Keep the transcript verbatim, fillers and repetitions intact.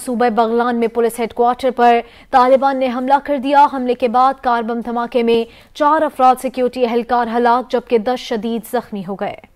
सूबे बगलान में police headquarter पर तालिबान ने हमला कर दिया। हमले के बाद कार बम धमाके में चार अफराद सिक्योरिटी एहलकार हलाक जबकि दस शदीद जख्मी हो गए।